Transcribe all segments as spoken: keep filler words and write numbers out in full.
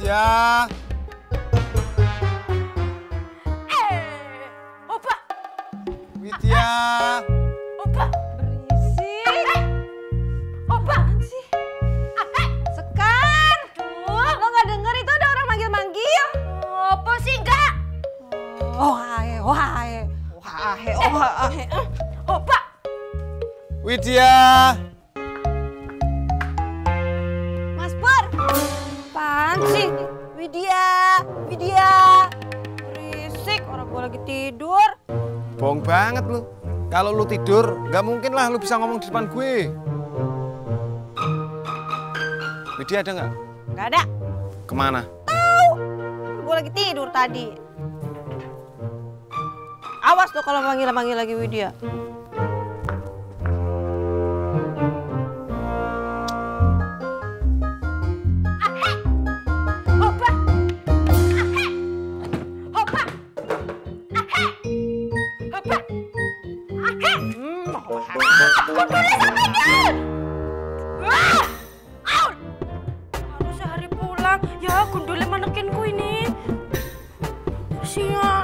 Widya. Eh, Opa. Widya. Opa. Berisik. Opa. Apaan sih? Sekar. Duh, lo nggak denger itu ada orang manggil-manggil? Apa sih enggak? Oh, hae, oh, hae. Oh, hae, oh, hae. Opa. Widya. Mas Pur. Apaan sih? Widya, Widya. Berisik, orang gua lagi tidur. Bohong banget lu. Kalau lu tidur, nggak mungkin lah lu bisa ngomong di depan gue. Widya ada nggak? Nggak ada. Kemana? Tahu. Gua lagi tidur tadi. Awas tuh kalau manggil-manggil lagi Widya. Gundulnya sampai dia! Wah! Out! Baru sehari pulang, ya gundulnya manekinku ini. Kasihan.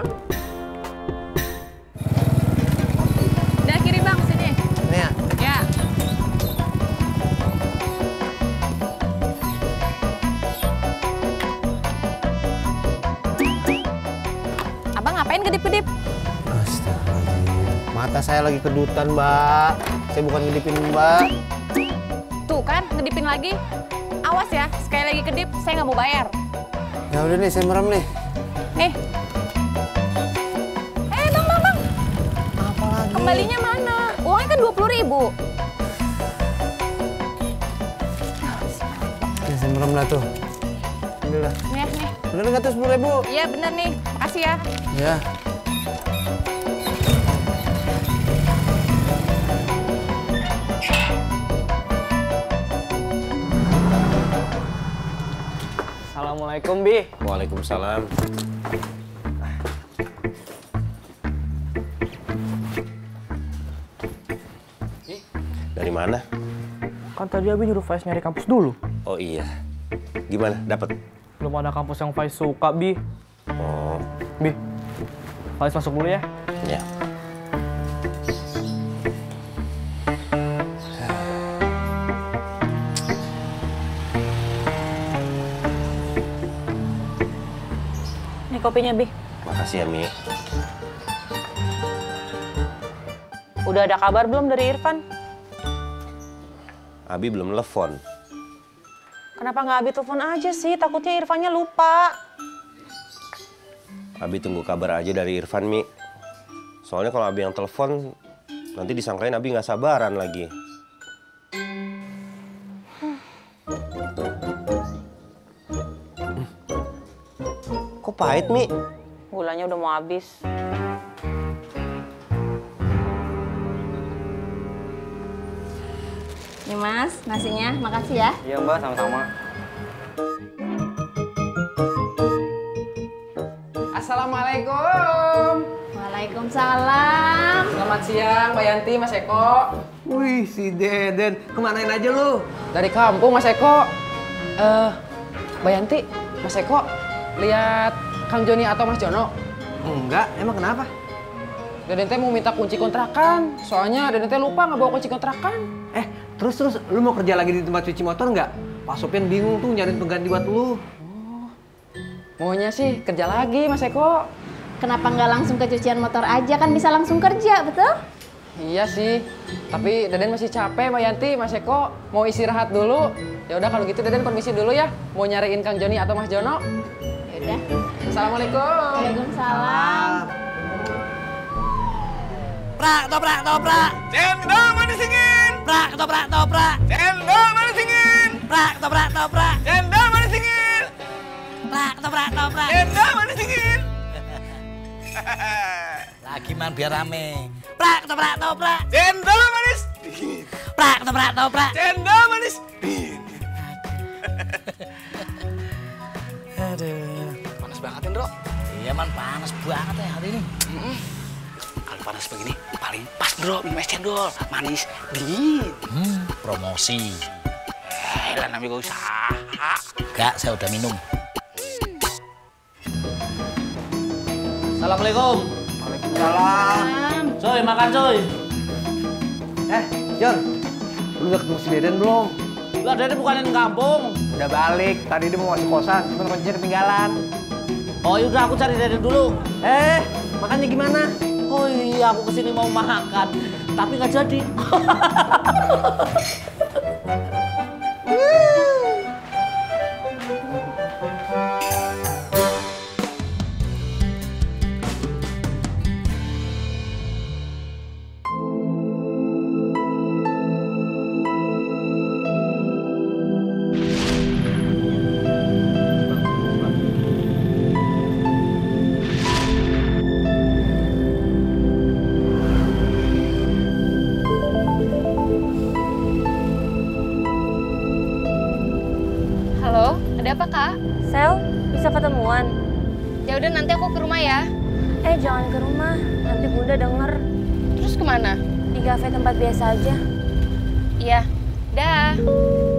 Udah kiri bang, sini. Ini ya? Ya. Abang ngapain kedip-kedip? Astagfirullahaladzim. Mata saya lagi kedutan, Mbak. Saya bukan ngedipin, Mbak. Tuh kan, ngedipin lagi. Awas ya, sekali lagi kedip, saya nggak mau bayar. Ya udah nih, saya merem nih. Eh. Eh, bang, bang, bang. Apa lagi? Kembalinya mana? Uangnya kan dua puluh ribu. Ya, saya merem lah tuh. Alhamdulillah. Nih, nih. Bener nggak tuh sepuluh ribu? Iya, bener nih. Makasih ya. Ya. Assalamualaikum, Bi. Waalaikumsalam. Dari mana? Kan tadi Abi nyuruh Faiz nyari kampus dulu. Oh iya. Gimana? Dapat? Belum ada kampus yang Faiz suka, Bi. Oh. Bi, Faiz masuk dulu ya. Ya. Nih kopinya, Bi. Makasih ya, Mi. Udah ada kabar belum dari Irfan? Abi belum telepon. Kenapa nggak Abi telepon aja sih? Takutnya Irfannya lupa. Abi tunggu kabar aja dari Irfan, Mi. Soalnya kalau Abi yang telepon, nanti disangkain Abi nggak sabaran lagi. Kok pahit, Mi? Gulanya udah mau habis. Nih Mas, nasinya, makasih ya. Iya, Mbak, sama-sama. Assalamualaikum. Waalaikumsalam. Selamat siang, Mbak Yanti, Mas Eko. Wih, si Deden. Kemanain aja lu? Dari kampung, Mas Eko. Eh, Mbak Yanti, Mas Eko, lihat Kang Joni atau Mas Jono? Enggak, emang kenapa? Deden teh mau minta kunci kontrakan. Soalnya Deden teh lupa nggak bawa kunci kontrakan. Eh, terus-terus lu mau kerja lagi di tempat cuci motor nggak? Pak Sopyan bingung tuh nyariin pengganti buat lu. Maunya sih kerja lagi, Mas Eko. Kenapa nggak langsung ke cucian motor aja, kan bisa langsung kerja, betul? Iya sih, tapi Deden masih capek, Mbak Yanti, Mas Eko. Mau istirahat dulu. Ya udah kalau gitu Deden permisi dulu ya. Mau nyariin Kang Joni atau Mas Jono. Yaudah. Assalamualaikum. Waalaikumsalam. Prak, toprak, toprak. Cendol manis dingin. Prak, toprak, toprak. Cendol manis dingin. Prak, toprak, toprak. Cendol manis dingin. Prak, toprak, toprak. Cendol manis dingin. Lagi man biar rame. Prak, toprak, toprak. Cendol manis dingin. Prak, toprak, toprak. Cendol manis dingin. Aduh. Panas banget, Indro. Iya man, panas banget ya hari ini. Mm-mm. Kalau panas begini, paling pas, Bro. Minum es cendol. Manis, dingin. Hmm, promosi. Eh, lah namanya gak usaha. Enggak, saya udah minum. Assalamualaikum. Waalaikumsalam. Coy, makan coy. Eh, John, lu udah ketemu si Deden belum? Lah Deden bukanin kampung. Udah balik, tadi dia mau masuk kosan, cuma kuncinya ketinggalan. Oh yaudah aku cari Deden dulu. Eh, makannya gimana? Oh iya aku kesini mau makan, tapi nggak jadi. Halo, ada apa kak? Sel, bisa ketemuan? Ya udah nanti aku ke rumah ya. Eh, jangan ke rumah. Nanti Bunda denger. Terus kemana? Di kafe tempat biasa aja. Iya, dah.